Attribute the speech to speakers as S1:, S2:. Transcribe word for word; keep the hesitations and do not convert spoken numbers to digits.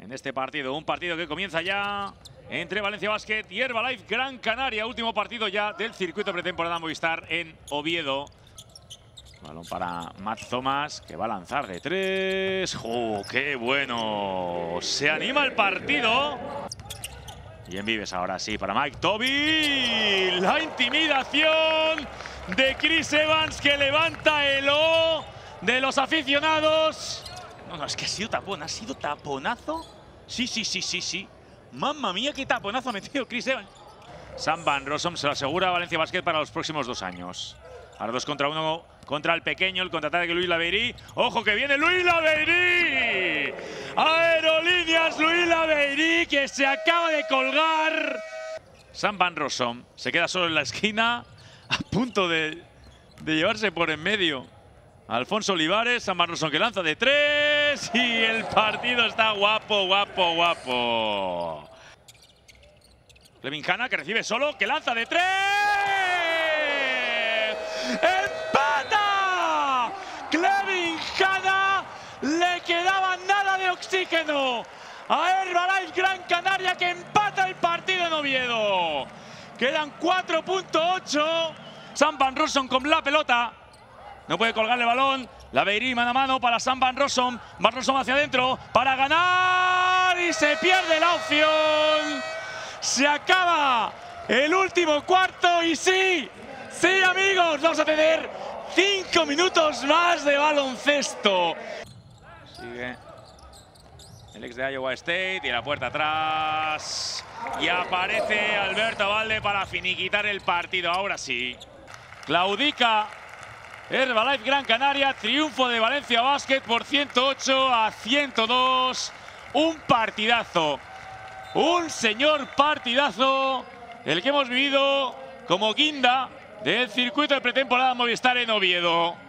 S1: en este partido. Un partido que comienza ya entre Valencia Basket y Herbalife Gran Canaria. Último partido ya del circuito pretemporada Movistar en Oviedo. Balón para Matt Thomas, que va a lanzar de tres. ¡Oh, qué bueno! Se anima el partido. Y en Vives ahora sí para Mike Tobey. La intimidación de Chris Evans, que levanta el O de los aficionados. No, no, es que ha sido tapón. ¿Ha sido taponazo? Sí, sí, sí, sí, sí. Mamma mía, qué taponazo ha metido Chris Evans. Sam Van Rossum se lo asegura a Valencia Basket para los próximos dos años. Ahora dos contra uno contra el pequeño, el contraataque de Luis Laverí. ¡Ojo que viene Luis Laverí! Aerolíneas Luis Laverí, que se acaba de colgar. Sam Van Rossum se queda solo en la esquina, a punto de, de llevarse por en medio Alfonso Olivares. Sam Van Rossum que lanza de tres y el partido está guapo, guapo, guapo. Clevin Hanna que recibe solo, que lanza de tres. ¡Empata! Clevin Hanna, le quedaba nada de oxígeno a Herbalife Gran Canaria, que empata el partido en Oviedo. Quedan cuatro punto ocho. Sam Van Rossum con la pelota. No puede colgarle el balón. Laverí mano a mano para Sam Van Rossum. Van Rossum hacia adentro para ganar y se pierde la opción. Se acaba el último cuarto y sí, sí amigos, vamos a tener cinco minutos más de baloncesto. Sigue el ex de Iowa State y la puerta atrás. Y aparece Alberto Valde para finiquitar el partido. Ahora sí. Claudica Herbalife Gran Canaria. Triunfo de Valencia Basket por ciento ocho a ciento dos. Un partidazo. Un señor partidazo. El que hemos vivido como guinda del circuito de pretemporada Movistar en Oviedo.